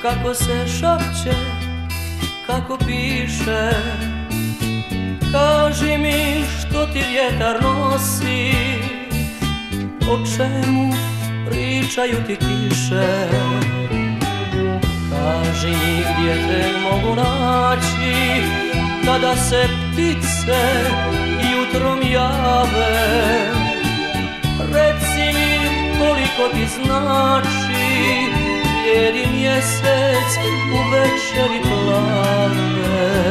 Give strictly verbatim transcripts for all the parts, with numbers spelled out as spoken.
kako se šapće, kako piše. Kaži mi što ti vjetar nosi, o čemu pričaju ti kiše. Kaži mi gdje te mogu naći, kada se ptice jutrom jave. Reci mi koliko ti znači bijeli mjesec u večeri plave,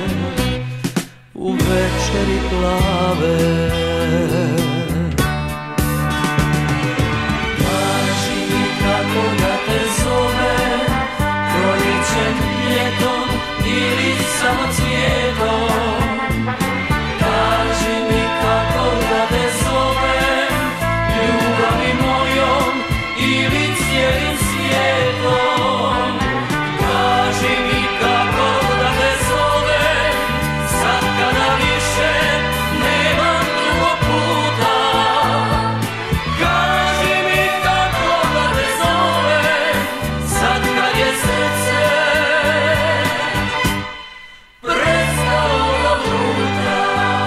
u večeri plave. Kaži mi kako da te zove, proljećem, ljetom ili samo cvijetom. Kaži mi kako da te zove, ljubavi mojom ili cijelim svijetom. Kaži mi kako da te zove, sad kada više nemam drugog puta. Kaži mi kako da te zove, sad kad je srce prestalo da luta.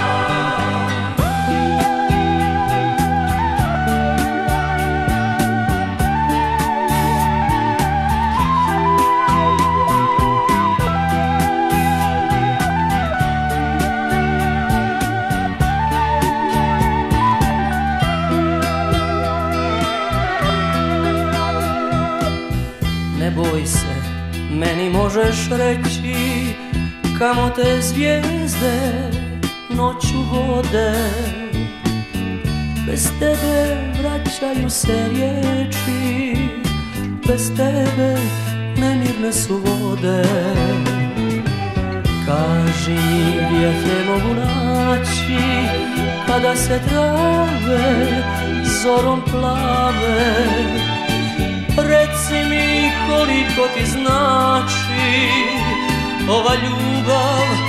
Ne boj se, meni možeš reći kamo te zvijezde noću vode. Bez tebe vraćaju se riječi, bez tebe nemirne su vode. Kaži mi gdje te mogu naći, kada se trave zorom plave. Reci mi koliko ti znači ova ljubav